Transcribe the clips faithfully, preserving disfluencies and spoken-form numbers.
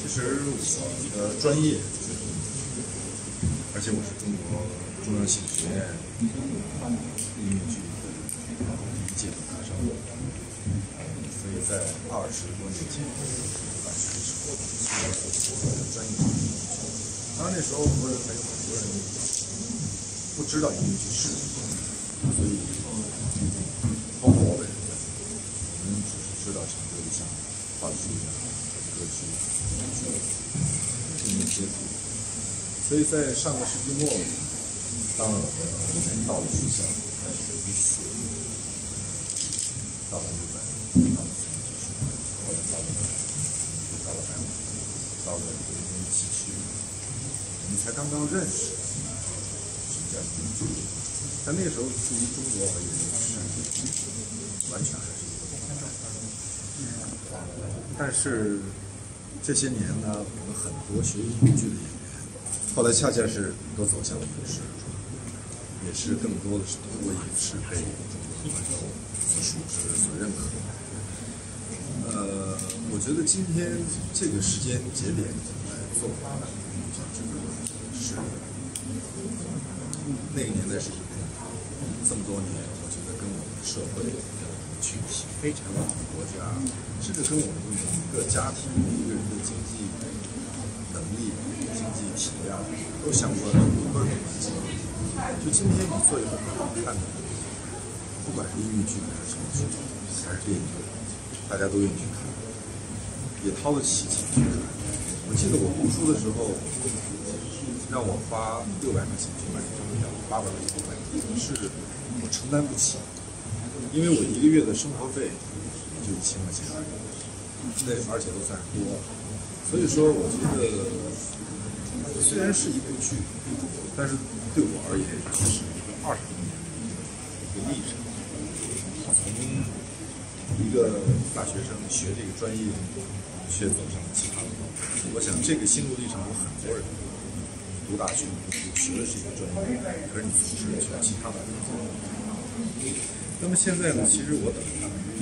其实我的专业，而且我是中国中央戏剧学院音乐剧第一届本科生，所以在二十多年前来学的时候，是我的专业。当然那时候我认为有很多人不知道音乐剧是什么，所以包括我本人，我们只是知道唱歌一项、话剧啊、歌剧啊。音乐接触，所以在上个世纪末，当我到了学校，开始一四，到了日本，到了三级学，后来到了又到了台湾，到了北京戏曲，我们才刚刚认识什么叫音乐剧，但那个时候对于中国而言，是完全还是一个不状态。但是这些年呢，我们很多学音乐剧的演员，后来恰恰是都走向了影视，也是更多的是通过影视被中国观众所熟知、所认可。呃，我觉得今天这个时间节点来做讲这个是那个年代是一个这么多年，我觉得跟我们社会、跟我们群体、非常我们国家，甚至跟我们每一个家庭、每一个人的经济能力、经济体量都相关的一个关系。就今天你做一个很好看的，不管是音乐剧还是什么剧，还是电影，大家都愿意去看，也掏得起钱去看。我记得我读书的时候，让我花六百块钱去买一张票，八百块钱去买，是我承担不起，因为我一个月的生活费也就一千块钱而已，那而且都算是多。所以说，我觉得虽然是一部剧，但是对我而言是一个二十多年的一个历程。从一个大学生学这个专业，却走上了其他的道路。我想这个心路历程有很多人读大学，学的是一个专业，可是你从事的却是其他的工作。那么现在呢，其实我等于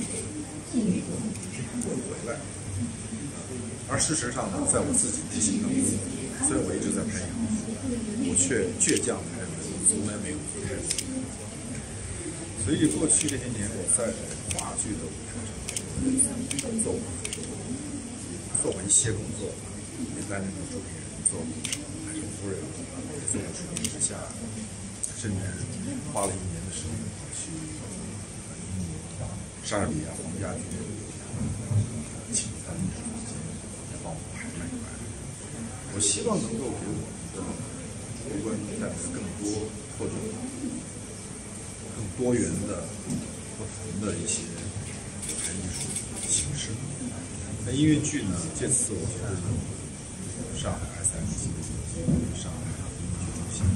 我回来，而事实上呢，在我自己内心当中，虽然我一直在拍影，我却倔强的认为我从来没有离开过。所以过去这些年，我在话剧的舞台上做过做过一些工作，也担任过主演人，做过海神夫人，也做过楚门之下，甚至花了一年的时间跑去莎士比亚皇家剧院，请他们来帮我排麦白。我希望能够给我们的中国观众带来更多或者更多元的、不同的一些舞台艺术形式。那音乐剧呢？这次我觉得上海 S M 基金、上海音乐剧中心，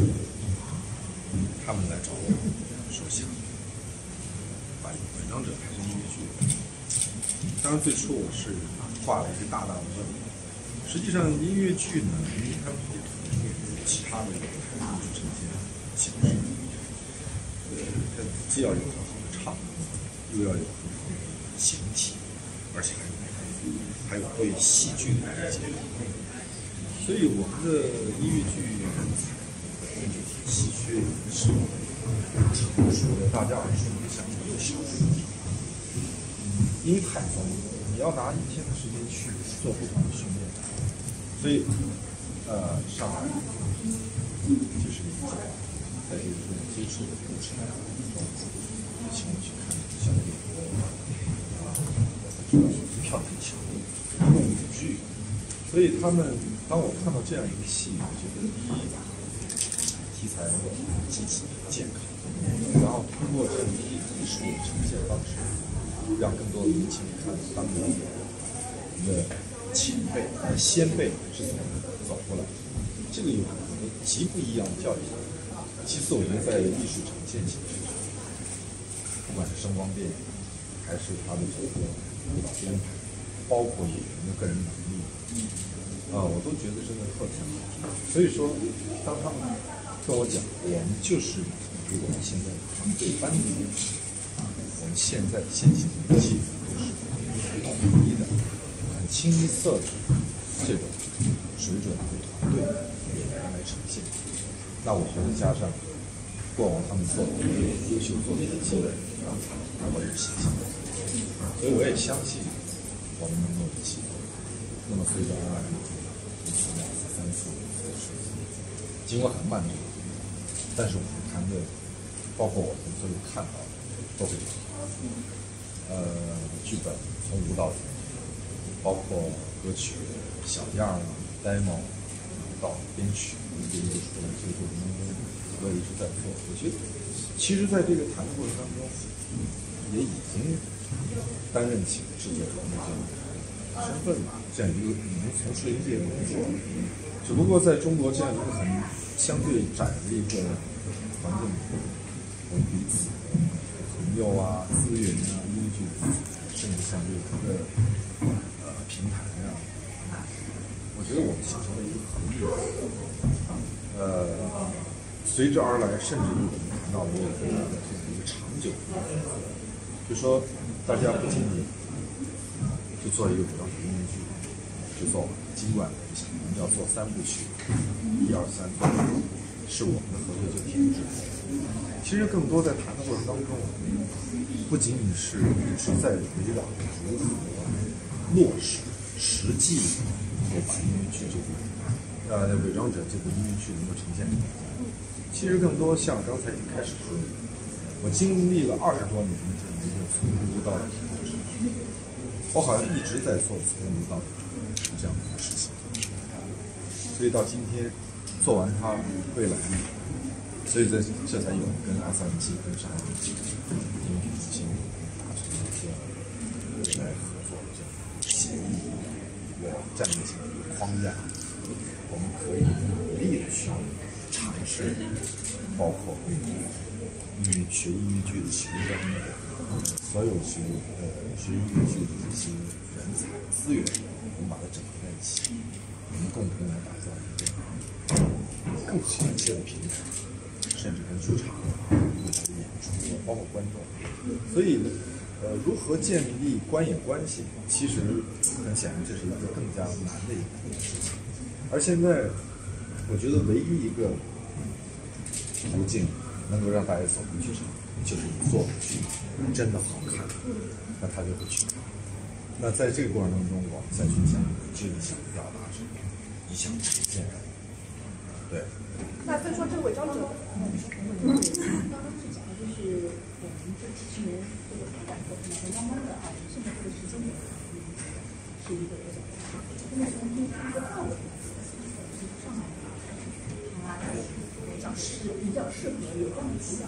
他们来找我，说想把《本章者》拍成音乐剧。当然，最初我是画了一个大大的问号。实际上，音乐剧呢，因为它也有其他的一个艺术呈现形式。它既要有很好的唱，又要有很好的形体，而且还有还有对戏剧的理解。所以我们的音乐剧人才体系缺一是成熟的大家耳熟能详的小众，因为太丰富，你要拿一天的时间去做不同的训练。所以，呃，上海就是一个在这个接触的过程中，请我去看小电影啊，知道票很强，动舞剧，所以他们当我看到这样一个戏，我觉得第一题材积极健康，然后通过这样一艺术的呈现方式，让更多的年轻人看到当年我们的前辈、先辈是怎么走过来的，这个有很多极不一样的教育。其次，我觉得在艺术呈现形式上，不管是声光电影，还是他的整个舞蹈编排，包括演员的个人能力，啊、呃，我都觉得真的特别好。所以说，当他们跟我讲，我们就是比我们现在团队班底，我们现在的现行的技术都是很统一的、很清一色的， 这种水准的团队演员来呈现。那我觉得加上过往他们做的优秀作品的积累，我也是信心的，所以我也相信我们能够一起。那么随着而来一次、两次、三次、五次的设计，尽管很漫长，但是我们团队，包括我们所有看到的，都会有。呃，剧本从无到有，包括歌曲小样啊、demo 到编曲，一个一个出来，这个过程当中，我也一直在做。我觉得，其实在这个谈的过程当中，也已经担任起制作人的这样身份吧，这样一个已经从事了一个工作。只不过在中国这样一个很相对窄的一个环境里，我们彼此朋友啊、资源啊、依据，甚至像这个呃平台啊，我觉得我们形成了一个合力。呃，随之而来，甚至于我们谈到未来的这样一个长久的，就说大家不仅仅就做一个比较音乐剧就做完，尽管想我们要做三部曲，一二三，是我们的合作就停止。其实更多在谈的过程当中，不仅仅是一直在围绕如何落实实际能够把音乐剧这部呃《伪装者》这部音乐剧能够呈现出来。其实更多像刚才一开始说的，我经历了二十多年的这样一个从无到有的过程，我好像一直在做从无到有这样的一个事情，所以到今天做完它，未来，所以这这才有跟 S M G 跟上海音乐中心达成了这样未来合作的这样协议，一个战略性的一个框架，我们可以努力的去尝试，包括音乐学音乐剧的学生，所有学呃学音乐剧的这些人才资源，我们把它整合在一起，我们共同来打造一个更好一些的平台，甚至跟剧场未来的演出，包括观众。所以，呃，如何建立观演关系，其实很显然这是一个更加难的一个事情。而现在，我觉得唯一一个途径能够让大家走进剧场，就是你做的剧真的好看，那他就会去看。那在这个过程当中，我们再去讲这个想表达什么，你想呈现什么，对。 那再说这个伪装者，嗯，刚刚是讲的就是我们这几十年这个发展过程当中，慢慢的啊，现在这个时间点是一个这种，那么从这个范围上来的话，它比较适比较适合有这样的比较。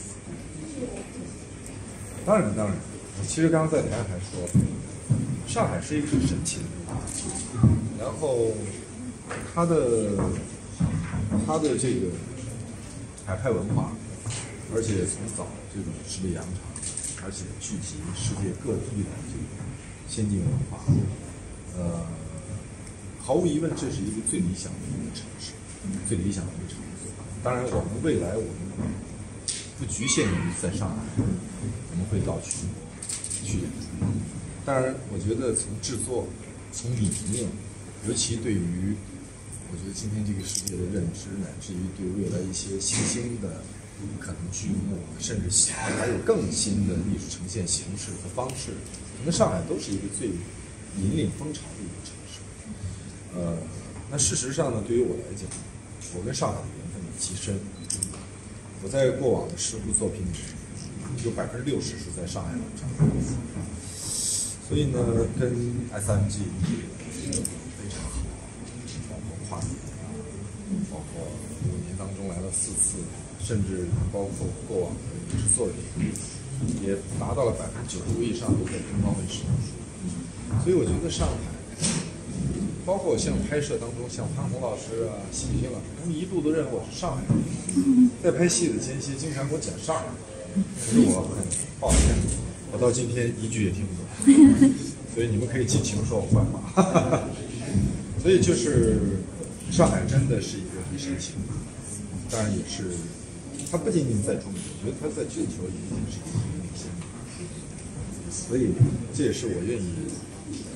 当然当然，其实刚刚在台上还说，上海是一个很神奇的地方，然后它的。他的这个海派文化，而且从早这种十里洋场，而且聚集世界各地的这个先进文化，呃，毫无疑问，这是一个最理想的一个城市，最理想的一个城市。当然，我们未来我们不局限于在上海，我们会到去去演出。当然，我觉得从制作，从理念，尤其对于我觉得今天这个世界的认知，乃至于对未来一些新兴的可能剧目，甚至还有更新的艺术呈现形式和方式，可能上海都是一个最引领风潮的一个城市。呃，那事实上呢，对于我来讲，我跟上海的缘分极深。我在过往的十部作品里，有百分之六十是在上海完成的，所以呢，跟 S M G 非常好。跨年啊，包括五年当中来了四次，甚至包括过往的影视作品，也达到了百分之九十五以上都在东方卫视。所以我觉得上海，包括像拍摄当中，像潘虹老师啊、喜剧老师，他们一度都认为我是上海人，在拍戏的间隙经常给我讲上海，可是我很抱歉，我到今天一句也听不懂，所以你们可以尽情说我坏话。所以就是上海真的是一个很神奇的地方，当然也是，它不仅仅在中国，我觉得它在全球已经是一个明星。所以这也是我愿意呃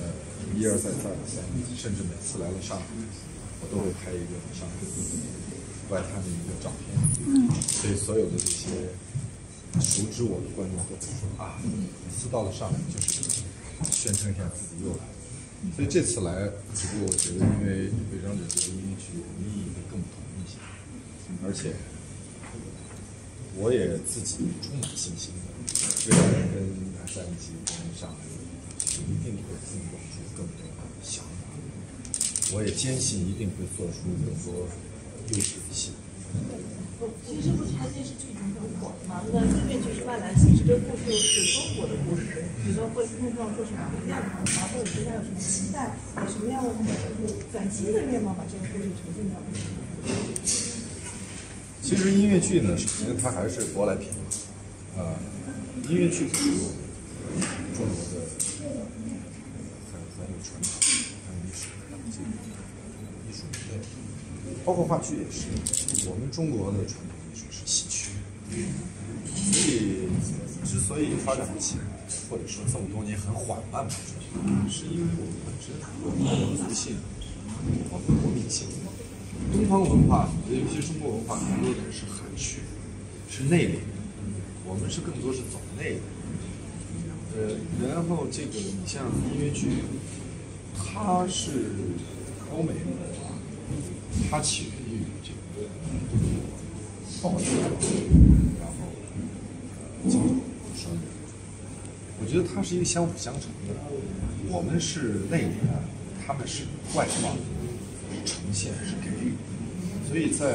一而再，再而三，甚至每次来了上海，我都会拍一个上海外滩的一个照片。嗯，所以所有的这些熟知我的观众都会说啊，每次到了上海就是宣称一下自己又来了。所以这次来，只不过我觉得，因为《伪装者》这个音乐剧意义会更同一些，而且我也自己充满信心的，未来跟三级跟上海一定会碰撞出更多的想法，我也坚信一定会做出更多优质的戏。 其实这部拍电视剧已经很火了嘛，那音乐剧是外来形式，这个故事又是中国的故事，觉得会碰撞出什么不一样的火花，或者对它有什么期待，有什么样的崭新的面貌把这个故事呈现出来？ 其实音乐剧呢，首先它还是舶来品嘛，呃，音乐剧是我们中国的很很有传统、很有历史的这个艺术门类。包括话剧也是，我们中国的传统艺术是戏曲，所以之所以发展不起来，或者说这么多年很缓慢吧，是因为我们本身我们的民族性，我们的国民性，东方文化，尤其是中国文化，更多的是含蓄，是内敛，我们是更多是走内的。呃，然后这个你像音乐剧，它是欧美文化。它起源于这个暴力，然后呃，经济双人，我觉得它是一个相辅相成的。我们是内敛，他们是外放，是呈现，是给予。所以在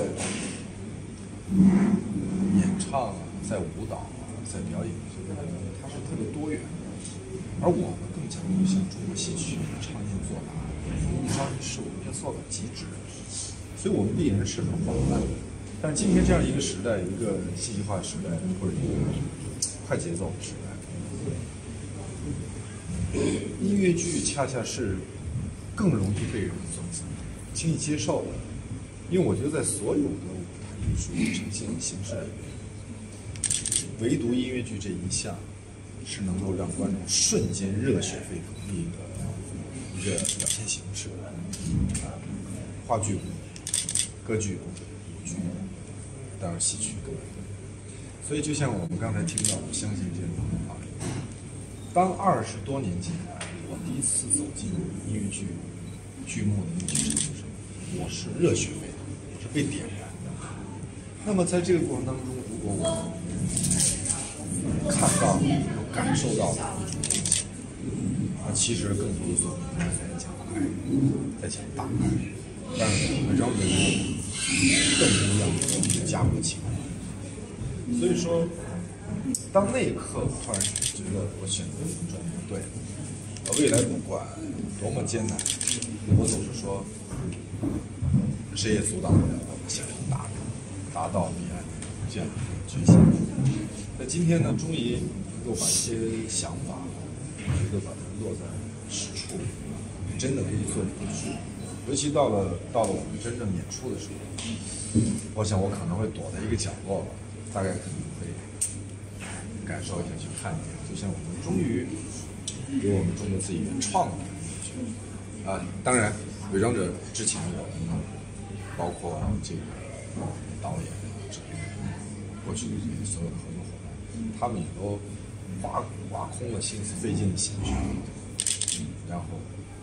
演唱啊，在舞蹈啊，在表演这个，它是特别多元的。而我们更讲究像中国戏曲常年做法，一招一式，我们要做到极致。所以我们必然是很缓慢的，但是今天这样一个时代，一个信息化时代，或者一个快节奏的时代，音乐剧恰恰是更容易被人所轻易接受的，因为我觉得在所有的舞台艺术呈现形式里面，唯独音乐剧这一项是能够让观众瞬间热血沸腾的一个一个表现形式。话剧。歌剧、舞剧，当然戏曲更多。所以，就像我们刚才听到，我相信这种话，当二十多年前我第一次走进音乐剧剧目的音乐剧场的时候，我是热血沸腾，我是被点燃的。那么，在这个过程当中，如果我看到、感受到的一种东西，那其实更多的作品在讲爱，在讲大爱。但是伪装者更不一样的家国情怀。所以说，当那一刻，我突然觉得我选择伪装者对了。呃，未来不管多么艰难，我总是说，谁也阻挡不了我们想要达达到彼岸这样的决心。那今天呢，终于能够把一些想法，我觉得把它落在实处，真的可以做一个剧。尤其到了到了我们真正演出的时候，我想我可能会躲在一个角落吧，大概可能会感受一下，去看一下，就像我们终于有我们中国自己原创的感觉啊！当然，伪装者之前我们包括这个导演、这个过去的这些所有的合作伙伴，他们也都挖挖空了心思，费尽了心血，然后。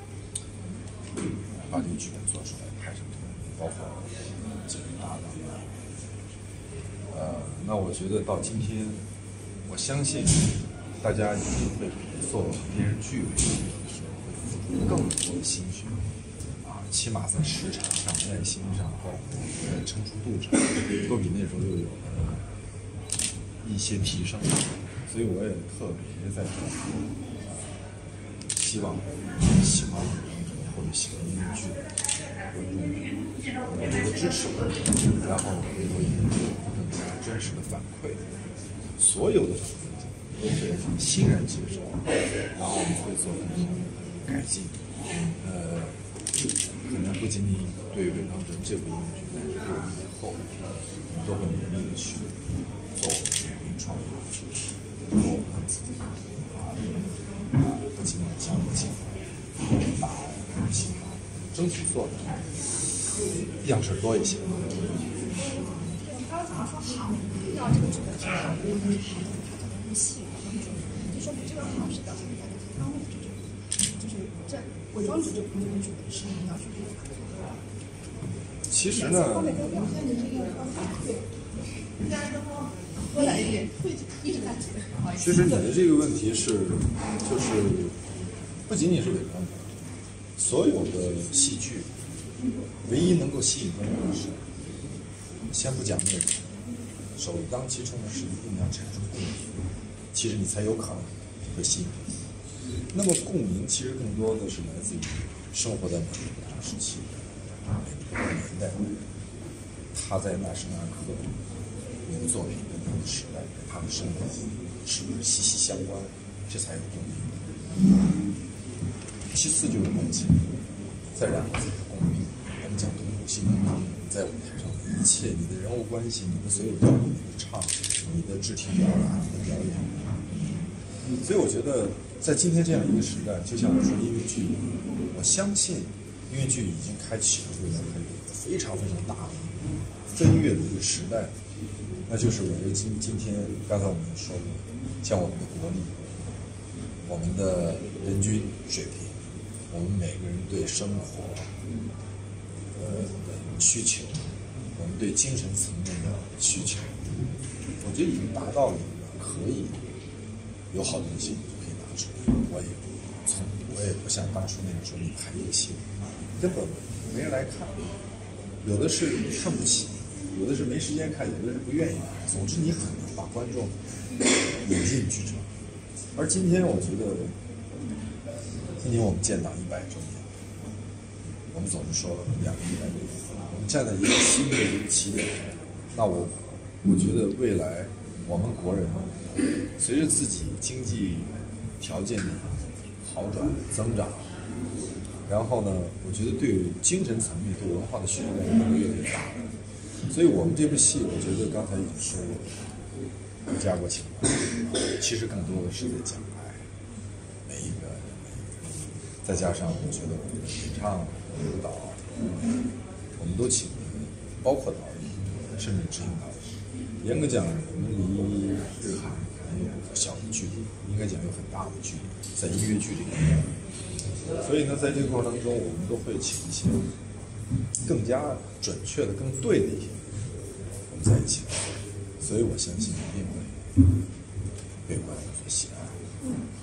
把这个剧本做出来，拍成这个，包括这个搭档，呃，那我觉得到今天，我相信大家一定会做电视剧的时候会付出更多的心血，啊，起码在时长上、耐心上，包括在成熟度上，都比那时候又有了一些提升，所以我也特别在这里，呃，希望喜欢我或者喜欢音乐剧的观众多多的支持，然后给我一个更加真实的反馈。所有的都会欣然接受，然后我们会做更好的改进。呃，可能不仅仅对《伪装者》这部音乐剧，但是对我们以后，我们都会努力的去做原创的剧，做我们自己啊，不仅仅讲情怀。 大型的，争取做的样式多一些。 刚刚怎么说好？要这个剧本是好，好的好的戏，就说你这个好是表现在哪些方面？就是这伪装者这部分剧本是你要去做的。 其实呢， 多来一点，一直在接。 其实你的这个问题是，就是不仅仅是伪装者，所有的戏剧，唯一能够吸引观众的是，先不讲内容，首当其冲的是一定要产生共鸣，其实你才有可能会吸引人。那么共鸣其实更多的是来自于生活在每个不同时期、每个年代，他在那时那刻，一个作品跟他的时代、跟他的生活是不是息息相关，这才有共鸣。其次就是梦境，再然后就是共鸣。我们讲同步性共鸣，在舞台上的一切，你的人物关系，你的所有表演，你的唱，你的肢体表达，你的表演。所以我觉得，在今天这样一个时代，就像我说音乐剧，我相信音乐剧已经开启了未来一个非常非常大的飞跃的一个时代。那就是我觉得今今天刚才我们也说过，像我们的国力，我们的人均水平，我们每个人对生活呃的需求，我们对精神层面的需求，我觉得已经达到了一个可以有好东西就可以拿出来。我也从我也不像当初那样说你拍一个戏，根本没人来看，有的是看不起。有的是没时间看，有的是不愿意看。总之，你很难把观众引进剧场。而今天，我觉得，今年我们建党一百周年，我们总是说两个一百周年，我们站在一个新的一个起点。那我，我觉得未来我们国人随着自己经济条件的好转增长，然后呢，我觉得对精神层面、对文化的需求量会越来越大。所以我们这部戏，我觉得刚才已经说过，有家国情怀，其实更多的是在讲爱，每一个人，每一个人，再加上我觉得我们的演唱、舞蹈，我们都请了，包括导演，甚至执行导演。严格讲，我们离日韩还有不小的距离，应该讲有很大的距离，在音乐剧里面。所以呢，在这个过程当中，我们都会请一些更加准确的、更对的一些人，我们在一起，所以我相信一定会被观众所喜爱。